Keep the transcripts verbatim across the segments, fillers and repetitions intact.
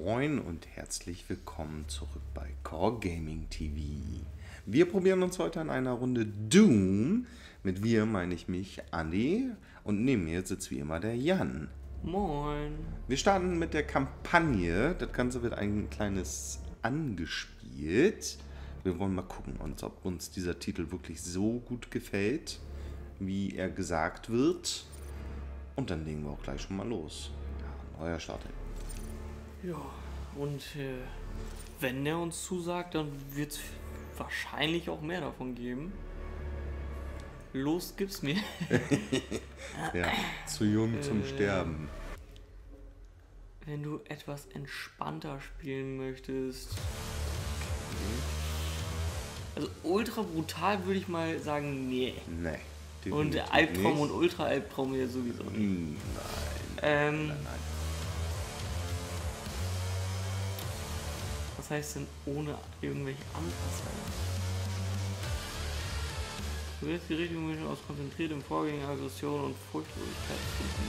Moin und herzlich willkommen zurück bei Core Gaming T V. Wir probieren uns heute an einer Runde Doom. Mit wir meine ich mich, Andi, und neben mir sitzt wie immer der Jan. Moin. Wir starten mit der Kampagne. Das Ganze wird ein kleines angespielt. Wir wollen mal gucken, ob uns dieser Titel wirklich so gut gefällt, wie er gesagt wird. Und dann legen wir auch gleich schon mal los. Ja, neuer Start. Ja, und äh, wenn der uns zusagt, dann wird es wahrscheinlich auch mehr davon geben. Los, gib's mir. Ja, zu jung äh, zum Sterben. Wenn du etwas entspannter spielen möchtest. Also ultra brutal würde ich mal sagen, nee. Nee. Und Albtraum nicht. Und Ultra-Albtraum ja sowieso nicht. Nein. Ähm, nein, nein. Was heißt denn ohne irgendwelche Anpassungen? Du wirst die richtige Mischung aus konzentriertem Vorgehen, Aggression und Furchtlosigkeit finden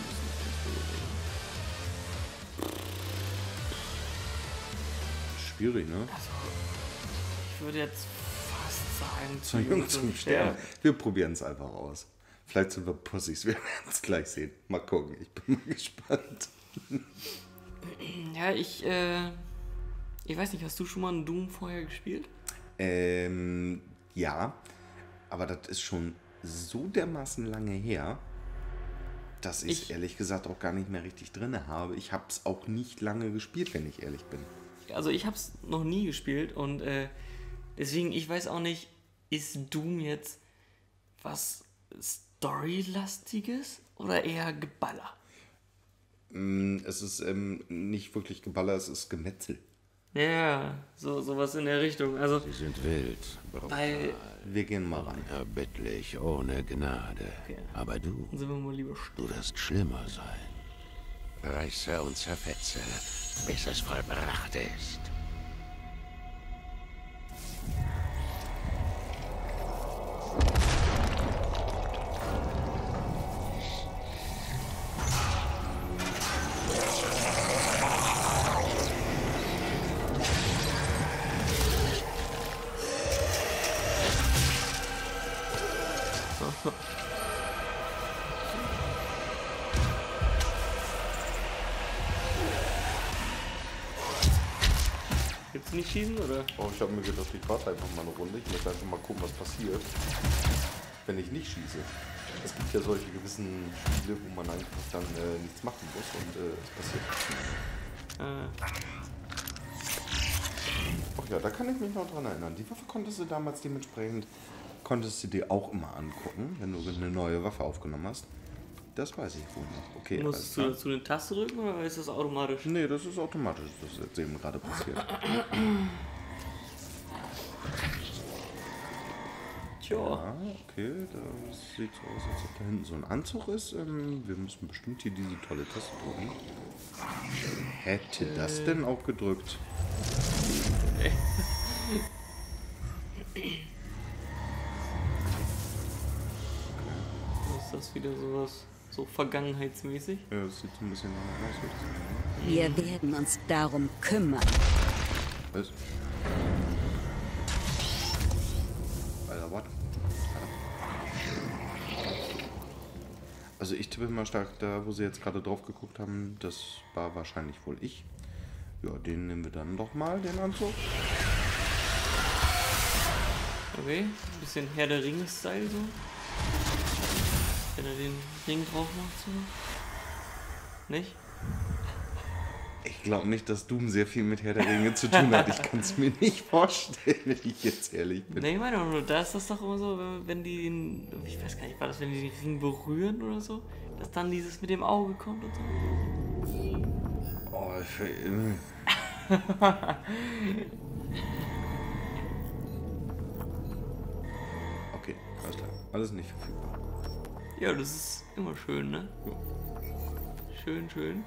müssen. Schwierig, ne? Also, ich würde jetzt fast sagen, zu jung zum Sterben. Wir probieren es einfach aus. Vielleicht sind wir Pussys, wir werden es gleich sehen. Mal gucken, ich bin mal gespannt. Ja, ich, äh, ich weiß nicht, hast du schon mal einen Doom vorher gespielt? Ähm, ja, aber das ist schon so dermaßen lange her, dass ich es ehrlich gesagt auch gar nicht mehr richtig drin habe. Ich habe es auch nicht lange gespielt, wenn ich ehrlich bin. Also ich habe es noch nie gespielt und äh, deswegen, ich weiß auch nicht, ist Doom jetzt was Storylastiges oder eher Geballer? Es ist ähm, nicht wirklich Geballer, es ist Gemetzel. Ja, so sowas in der Richtung. Also, Sie sind wild, brutal, weil wir gehen mal rein. Unerbittlich, ohne Gnade. Okay. Aber du, sind wir mal lieber du wirst schlimmer sein. Reiße und zerfetze, bis es vollbracht ist. Gibt's nicht schießen, oder? Oh, ich habe mir gedacht, ich warte einfach mal eine Runde. Ich möchte einfach mal gucken, was passiert, wenn ich nicht schieße. Es gibt ja solche gewissen Spiele, wo man einfach dann äh, nichts machen muss und äh, es passiert. Ah. Ach ja, da kann ich mich noch dran erinnern. Die Waffe konntest du damals dementsprechend, konntest du dir auch immer angucken, wenn du eine neue Waffe aufgenommen hast. Das weiß ich wohl noch. Okay, musst du dazu eine Taste drücken oder ist das automatisch? Nee, das ist automatisch, das ist jetzt eben gerade passiert. Tja. Ja, okay, das sieht so aus, als ob da hinten so ein Anzug ist. Ähm, wir müssen bestimmt hier diese tolle Taste drücken. Hätte das denn auch gedrückt? Ist das wieder sowas, so vergangenheitsmäßig? Ja, das sieht so ein bisschen danach aus. Würde Wir werden uns darum kümmern. Was? Alter, what? Also ich tippe mal stark, da wo sie jetzt gerade drauf geguckt haben, das war wahrscheinlich wohl ich. Ja, den nehmen wir dann doch mal, den Anzug. Okay, ein bisschen Herr der Ringe-Style so. Wenn er den Ring drauf macht so. Nicht? Ich glaube nicht, dass Doom sehr viel mit Herr der Ringe zu tun hat. Ich kann es mir nicht vorstellen, wenn ich jetzt ehrlich bin. Nee, ich meine nur, da ist das doch immer so, wenn, wenn die den, ich weiß gar nicht, war das, wenn die den Ring berühren oder so, dass dann dieses mit dem Auge kommt und so. Oh, ich, okay, alles klar. Alles nicht verfügbar. Ja, das ist immer schön, ne? Ja. Schön, schön.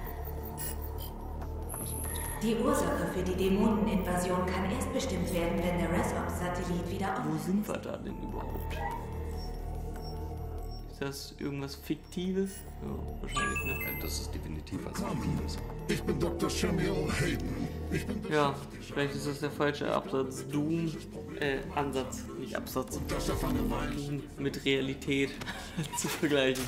Die Ursache für die Dämoneninvasion kann erst bestimmt werden, wenn der Resox-Satellit wieder Wo online sind wir da denn überhaupt? Ist das irgendwas Fiktives? Ja, wahrscheinlich, ne? Das ist definitiv definitiv als Vampir. Ich bin Doktor Samuel Hayden. Ich bin Ja, vielleicht ist das der falsche Absatz. Doom, äh, Ansatz, nicht Absatz. Doom mit Realität zu vergleichen.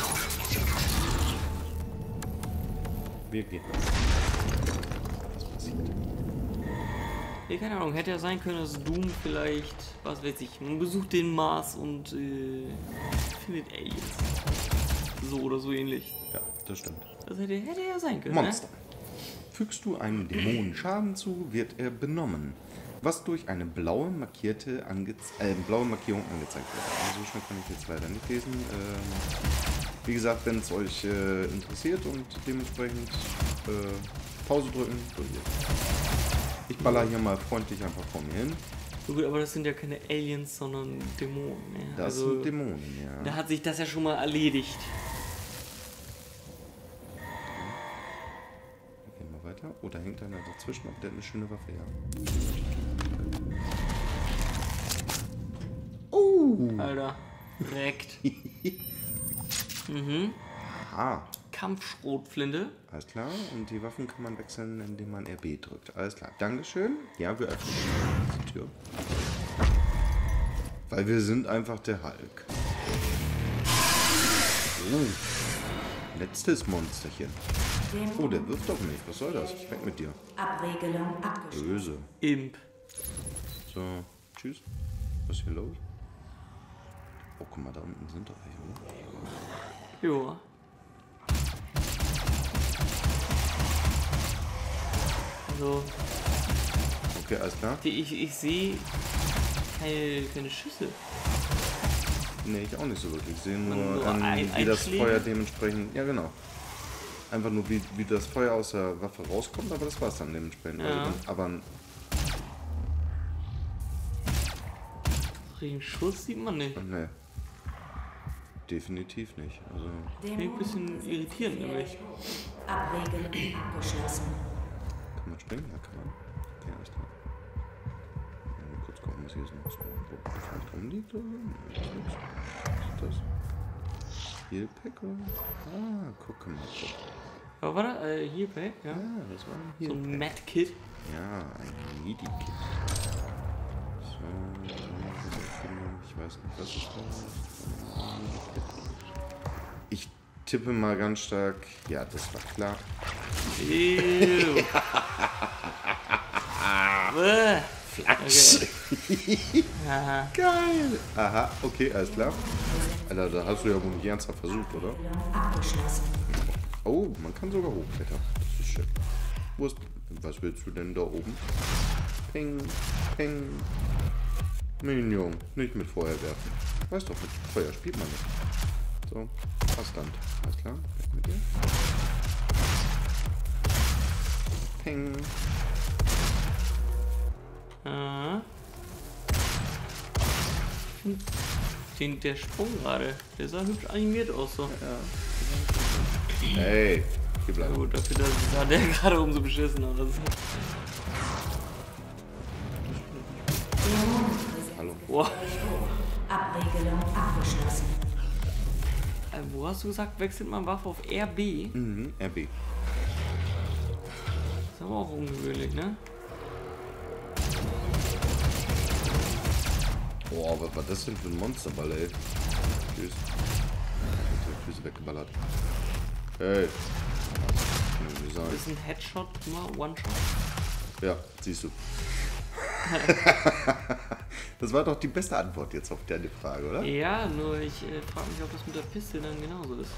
Wir gehen. Was passiert? Ja, keine Ahnung, hätte ja sein können, dass Doom vielleicht, was weiß ich, man besucht den Mars und äh, findet Aliens. So oder so ähnlich. Ja, das stimmt. Das hätte, hätte ja sein können. Monster. Fügst du einem Dämonen Schaden zu, wird er benommen. Was durch eine blaue, markierte Ange äh, blaue Markierung angezeigt wird. Also so schnell kann ich jetzt leider nicht lesen. Ähm, wie gesagt, wenn es euch äh, interessiert und dementsprechend äh, Pause drücken, so hier. Ich baller hier mal freundlich einfach vor mir hin. So gut, aber das sind ja keine Aliens, sondern Dämonen. Ja. Das also, sind Dämonen, ja. Da hat sich das ja schon mal erledigt. Wir gehen mal weiter. Oh, da hängt einer dazwischen, aber der hat eine schöne Waffe, ja. Oh! Alter, direkt. mhm. Aha. Kampfschrotflinte. Alles klar. Und die Waffen kann man wechseln, indem man R B drückt. Alles klar. Dankeschön. Ja, wir öffnen die Tür. Weil wir sind einfach der Hulk. Oh. Letztes Monsterchen. Oh, der wirft doch nicht. Was soll das? Weg mit dir. Abregelung abgeschlossen. Böse. Imp. So, tschüss. Was ist hier los? Oh, guck mal, da unten sind doch welche, oder? Ja. Also, Okay, alles klar. die, ich, ich sehe keine, keine Schüsse. Nee, ich auch nicht so wirklich. Ich sehe nur, Nur ähm, ein- wie das Einschläge? Feuer dementsprechend... Ja, genau. Einfach nur, wie, wie das Feuer aus der Waffe rauskommt, aber das war es dann dementsprechend. Ja. Also dann, aber Den Schuss sieht man nicht. nee. Definitiv nicht. Also, Finde ich ein bisschen irritierend nämlich. Abregelung abgeschlossen. kann man springen? Ja, kann man. Okay, alles klar. Mal kurz gucken, was hier ist noch so. Wo vielleicht rumliegt oder so? Nee, ist nichts. Was ist das? Healpack oder? Ah, guck mal. Guck. Aber warte, äh, hier, Pack, ja. Ja, das war ein So ein Healpack. Mad-Kit. Ja, ein Midi-Kit. So, ich weiß nicht, was ist das? Ich tippe mal ganz stark. Ja, das war klar. Ew. Bäh. Flachs. Okay. Aha. Geil. Aha, okay, alles klar. Alter, da hast du ja wohl nicht ernsthaft versucht, oder? Abgeschlossen. Oh, man kann sogar hochklettern. Das ist schön. Wo ist, was willst du denn da oben? Ping, ping. Minion, nicht mit Feuer werfen. Weißt doch, mit Feuer spielt man nicht. So, Verstand. Alles klar, weg mit dir. Ping. Aha. Den, der Sprung gerade, der sah hübsch animiert aus so. Hey, hier Na bleiben. gut, dafür dass sah der gerade umso beschissen aus. Hallo. Boah. Abregelung abgeschlossen. Äh, wo hast du gesagt, wechselt man Waffe auf R B? Mhm, R B. Das ist aber auch ungewöhnlich, ne? Boah, was war das denn für ein Monsterball, ey? Tschüss. Die Füße weggeballert. Hey. Kann ich nicht sagen. Ist ein Headshot immer One-Shot? Ja, siehst du. Das war doch die beste Antwort jetzt auf deine Frage, oder? Ja, nur ich äh, frage mich, ob das mit der Piste dann genauso ist.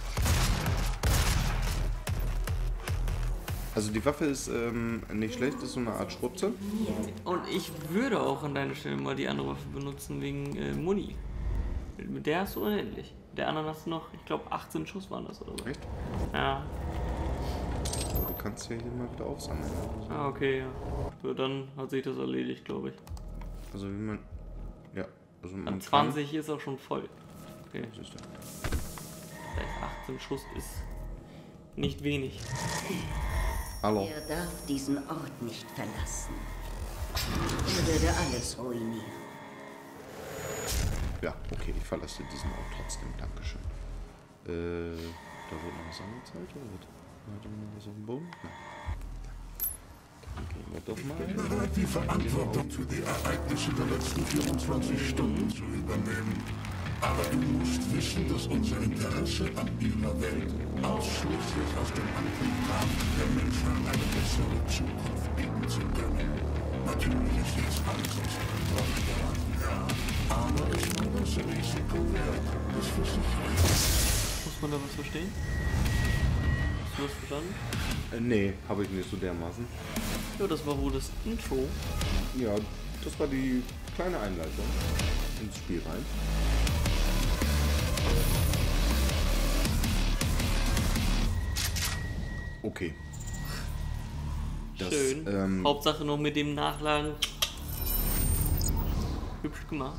Also die Waffe ist ähm, nicht schlecht, ist so eine Art Schrotze. Und ich würde auch an deiner Stelle mal die andere Waffe benutzen wegen äh, Muni. Mit der hast du unendlich. Mit der anderen hast du noch, ich glaube, achtzehn Schuss waren das oder so. Echt? Ja. Aber du kannst ja hier mal wieder aufsammeln. Ne? Ah, okay, ja. So, dann hat sich das erledigt, glaube ich. Also wie man... Ja, also man An zwanzig ist auch schon voll. Okay. Kann, siehst du. Das heißt, achtzehn Schuss ist nicht wenig. Hallo. Er darf diesen Ort nicht verlassen. Er würde alles ruinieren. Ja, okay, ich verlasse diesen Ort trotzdem. Dankeschön. Äh, da wird noch was angezeigt, oder? Warte mal, was auf dem Boden? Nein. Dann gehen wir doch mal. Bereit, die Verantwortung für die Ereignisse der letzten vierundzwanzig Stunden zu übernehmen. Aber du musst wissen, dass unser Interesse an ihrer Welt ausschließlich aus dem Antrieb kam, der Menschheit eine bessere Zukunft bieten zu können. Natürlich ist jetzt alles aus dem Grund daran, ja. Aber es war das Risiko wert, das versichert. Muss man da was verstehen? Hast du das verstanden? Äh, nee, habe ich nicht so dermaßen. Ja, das war wohl das Intro. Ja, das war die kleine Einleitung ins Spiel rein. Okay. Das, Schön. Ähm, Hauptsache noch mit dem Nachladen. Hübsch gemacht.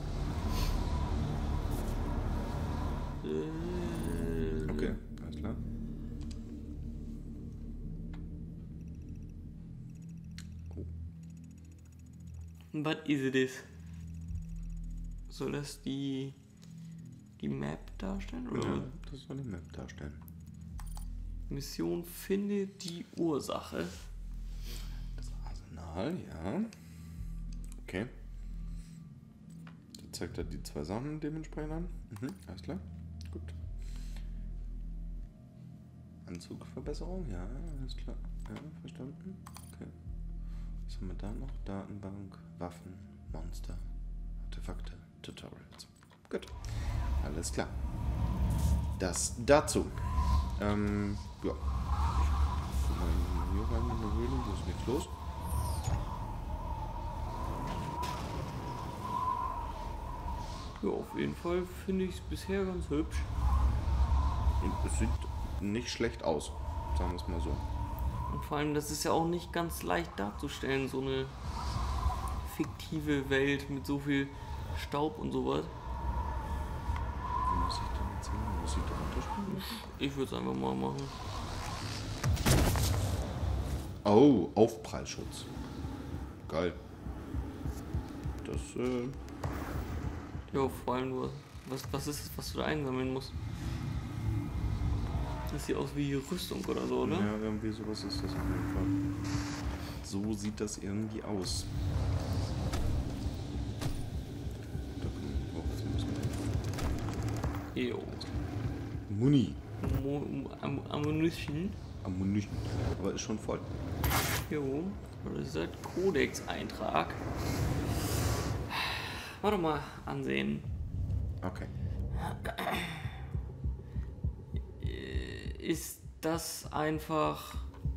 Äh, okay, alles klar. Oh. Was ist das? Soll das die die Map darstellen? Oder? Ja, das soll die Map darstellen. Mission finde die Ursache. Das Arsenal, ja. Okay. Da zeigt er die zwei Sachen dementsprechend an. Mhm, alles klar. Gut. Anzugverbesserung, ja, alles klar. Ja, verstanden. Okay. Was haben wir da noch? Datenbank, Waffen, Monster, Artefakte, Tutorials. Gut. Alles klar. Das dazu. Ähm, ja. Ich guck mal hier rein in der Höhle, hier ist nichts los. Ja, auf jeden Fall finde ich es bisher ganz hübsch. Und es sieht nicht schlecht aus, sagen wir es mal so. Und vor allem, das ist ja auch nicht ganz leicht darzustellen, so eine fiktive Welt mit so viel Staub und sowas. Wie muss ich denn jetzt hin? Muss ich da runterspringen? Ich würde es einfach mal machen. Oh, Aufprallschutz. Geil. Das, äh... Ja, vor allem nur, was, was ist es, was du da einsammeln musst? Das sieht aus wie Rüstung oder so, oder? Ja, irgendwie sowas ist das auf jeden Fall. So sieht das irgendwie aus. Da kommen wir drauf, das müssen wir. Jo. Muni. Mo Am Ammunition. Ammunition. Aber ist schon voll. Jo. Das ist halt Codex-Eintrag. Warte mal ansehen. Okay. Ist das einfach...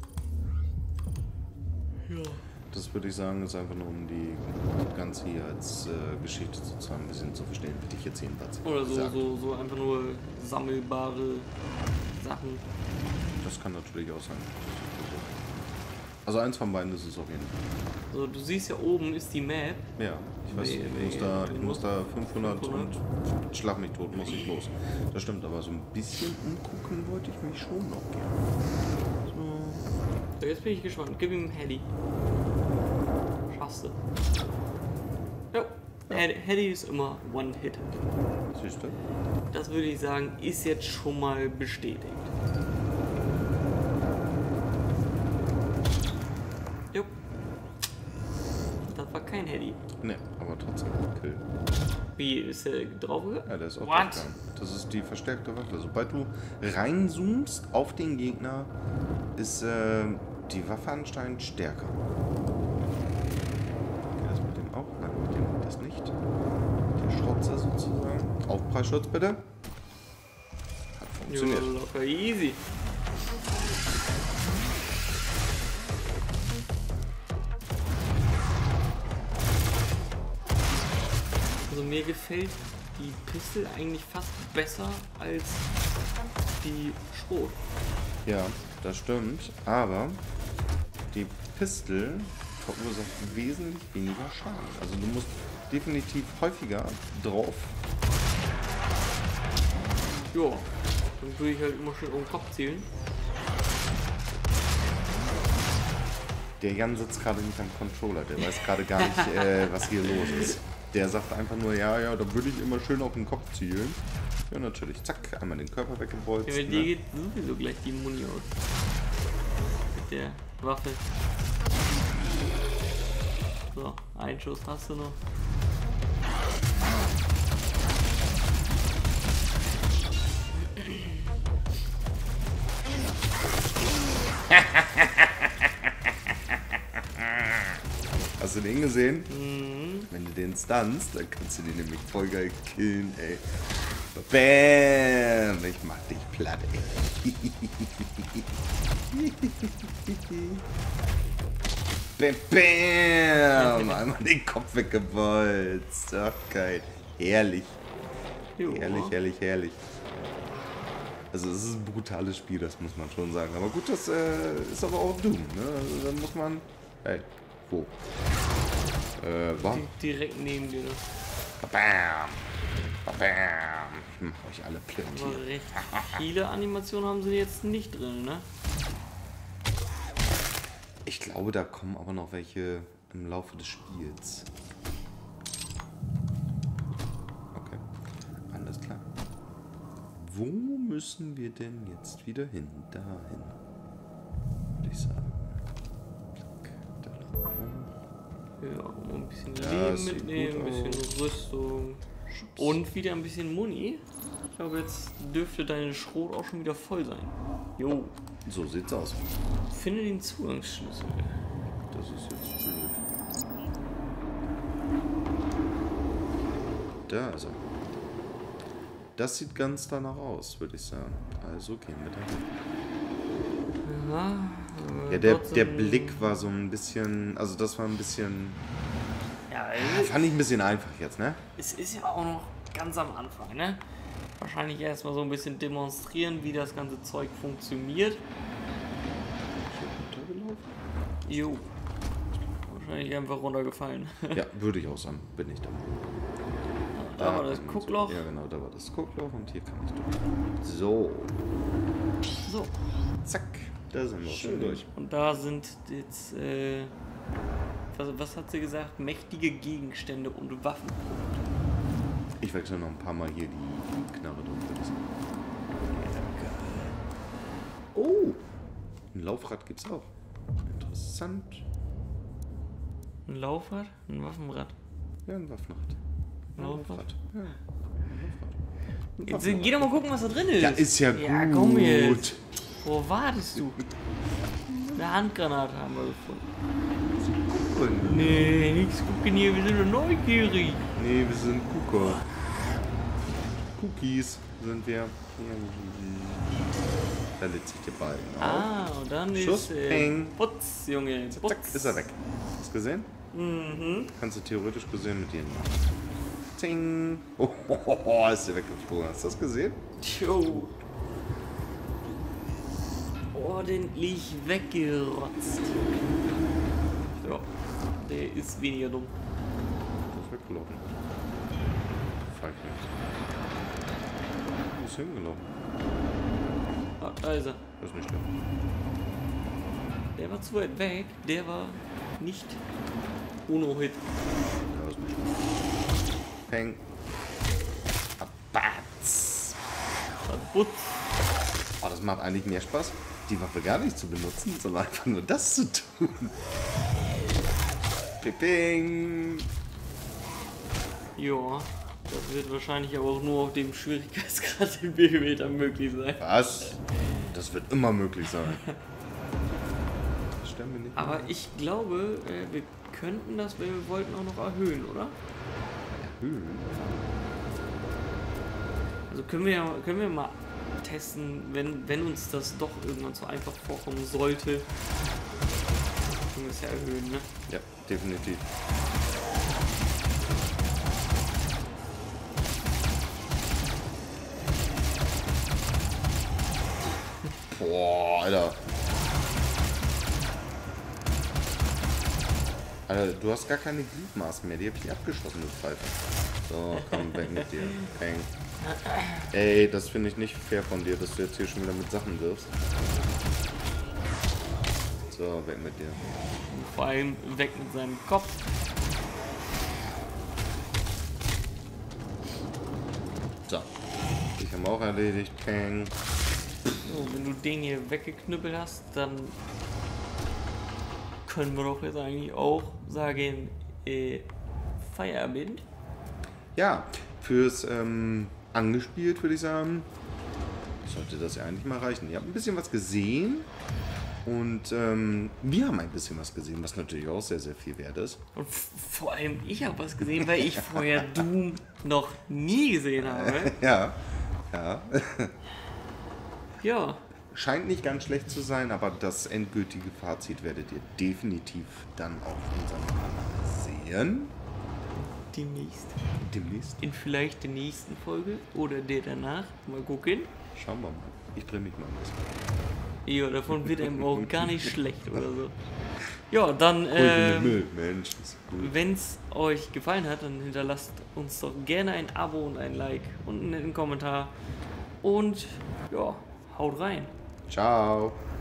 Ja. Das würde ich sagen, ist einfach nur um die das Ganze hier als äh, Geschichte sozusagen ein bisschen zu verstehen, wie ich jetzt jedenfalls Oder so, gesagt. so, so einfach nur sammelbare Sachen. Das kann natürlich auch sein. Also eins von beiden ist es auf jeden Fall. Also du siehst ja oben ist die Map. Ja, ich weiß, Nee, ich, nee, muss da, ich nee, muss da fünfhundert, fünfhundert. und schlag mich tot, muss ich los. Das stimmt, aber so ein bisschen umgucken wollte ich mich schon noch gerne. So. So, jetzt bin ich gespannt. Gib ihm ein Hedy. Schaffst du. Jo. Hedy Hedy ist immer One-Hit. Siehst du? Das würde ich sagen, ist jetzt schon mal bestätigt. Jo. Das war kein Hedy. Ne, aber trotzdem Kill. Wie, ist er draufgegangen? Ja, der ist auch What? draufgegangen. Das ist die verstärkte Waffe. Sobald du reinzoomst auf den Gegner, ist äh, die Waffe anscheinend stärker. Geht das mit dem auch? Nein, mit dem geht das nicht. Der Schrotze sozusagen. Aufprallschutz bitte. Hat funktioniert. Jo, locker easy. Also mir gefällt die Pistole eigentlich fast besser als die Schrot. Ja, das stimmt. Aber die Pistole verursacht wesentlich weniger Schaden. Also du musst definitiv häufiger drauf. Ja, dann würde ich halt immer schön um den Kopf zielen. Der Jan sitzt gerade nicht am Controller. Der weiß gerade gar nicht, äh, was hier los ist. Der sagt einfach nur, ja, ja, da würde ich immer schön auf den Kopf zielen. Ja, natürlich. Zack, einmal den Körper weggebolzt. Ja, bei dir Ne? geht sowieso gleich die Muni aus. der Waffe. So, einen Schuss hast du noch. Hast du den gesehen? Mhm. Wenn du den stunst, dann kannst du den nämlich voll geil killen, ey. Bam! Ich mach dich platt, ey. Bam, bam! Einmal den Kopf weggebolzt. Ach, geil. Herrlich. Jo. Herrlich, herrlich, herrlich. Also es ist ein brutales Spiel, das muss man schon sagen. Aber gut, das äh, ist aber auch Doom, ne? Also dann muss man... Hey, wo? Äh, warum? Di- Direkt neben dir. Bam! Bam! Ich mach euch alle platt Aber hier. recht viele Animationen haben sie jetzt nicht drin, ne? Ich glaube, da kommen aber noch welche im Laufe des Spiels. Okay, alles klar. Wo müssen wir denn jetzt wieder hin? Dahin. Würde ich sagen. Zack, da lang hoch. Ja, ein bisschen Ja, Leben das sieht mitnehmen, ein gut bisschen Rüstung und wieder ein bisschen Muni. Ich glaube, jetzt dürfte deine Schrot auch schon wieder voll sein. Jo, So sieht's aus. finde den Zugangsschlüssel. Das ist jetzt blöd. Da ist er. Das sieht ganz danach aus, würde ich sagen. Also gehen wir da hin. Ja, Ja, der, der Blick war so ein bisschen, also das war ein bisschen, Ja, fand ich ein bisschen einfach jetzt, ne? es ist ja auch noch ganz am Anfang, ne? Wahrscheinlich erstmal so ein bisschen demonstrieren, wie das ganze Zeug funktioniert. Jo. Wahrscheinlich einfach runtergefallen. Ja, würde ich auch sagen, bin ich da. Da war das kann man Guckloch. So, ja, genau, da war das Guckloch und hier kann ich durch. So, So. zack, da sind wir schon durch. Und da sind jetzt, äh, was, was hat sie gesagt? Mächtige Gegenstände und Waffen. Ich wechsle noch ein paar Mal hier die, die Knarre drin, würde ich sagen. Oh, ein Laufrad gibt's auch. Interessant. Ein Laufrad, ein Waffenrad. Ja, ein Waffenrad. Ein Laufrad. Laufrad. Ja, ein Laufrad. Jetzt, äh, geh doch mal gucken, was da drin ist. Ja, ist ja, Ja, gut. komm jetzt. Wo wartest du? Eine Handgranate haben wir gefunden. Und, Nee, nichts gucken hier, wir sind nur neugierig. nee, wir sind Gucker. Cookies sind wir. Da lädt sich der Ball. Genau. Ah, und dann Schuss, ist äh, peng. Putz, Junge. Putz. Zack, ist er weg. Hast du gesehen? Mhm. Kannst du theoretisch gesehen mit dir machen. Ting. Oh, oh, oh, oh, ist der weggeflogen. Hast du das gesehen? Tjo. Ordentlich weggerotzt. Ja, der ist weniger dumm. Der ist weggelaufen. Feigling. Wo ist hingelaufen? Ah, da ist er. Das ist nicht schlimm. Der war zu weit weg. Der war nicht Uno-Hit. Ja, ist nicht schlimm. Peng. Abatz. Kaputt. Oh, das macht eigentlich mehr Spaß, die Waffe gar nicht zu benutzen, sondern einfach nur das zu tun. Ping. Ja, das wird wahrscheinlich aber auch nur auf dem Schwierigkeitsgrad, den wir gewählt haben, möglich sein. Was? Das wird immer möglich sein. Das stellen wir nicht. Aber ich glaube, äh, wir könnten das, wenn wir wollten, auch noch erhöhen, oder? Erhöhen. Also können wir ja können wir mal testen, wenn, wenn uns das doch irgendwann zu einfach vorkommen sollte. Können wir es ja erhöhen, ne? Ja, definitiv. Boah, Alter. Alter, du hast gar keine Gliedmaßen mehr. Die hab ich abgeschossen, du Pfeife. So, komm, weg mit dir. Peng. Ey, das finde ich nicht fair von dir, dass du jetzt hier schon wieder mit Sachen wirfst. So, weg mit dir. Und vor allem weg mit seinem Kopf. So. Ich habe auch erledigt. Peng. So, wenn du den hier weggeknüppelt hast, dann können wir doch jetzt eigentlich auch sagen, äh, Feierabend. Ja, fürs ähm, angespielt würde ich sagen, sollte das ja eigentlich mal reichen. Ihr habt ein bisschen was gesehen und ähm, wir haben ein bisschen was gesehen, was natürlich auch sehr, sehr viel wert ist. Und vor allem ich habe was gesehen, weil ich vorher Doom noch nie gesehen habe. Ja, ja. Ja, Scheint nicht ganz schlecht zu sein, aber das endgültige Fazit werdet ihr definitiv dann auf unserem Kanal sehen. demnächst. Demnächst. In vielleicht der nächsten Folge oder der danach. Mal gucken. Schauen wir mal. Ich drehe mich mal ein bisschen. Ja, davon wird einem auch gar nicht schlecht oder so. Ja, dann, Ruhig in den ähm, Müll, Mensch. Ist gut. wenn es euch gefallen hat, dann hinterlasst uns doch gerne ein Abo und ein Like und einen netten Kommentar. Und ja, haut rein. Ciao.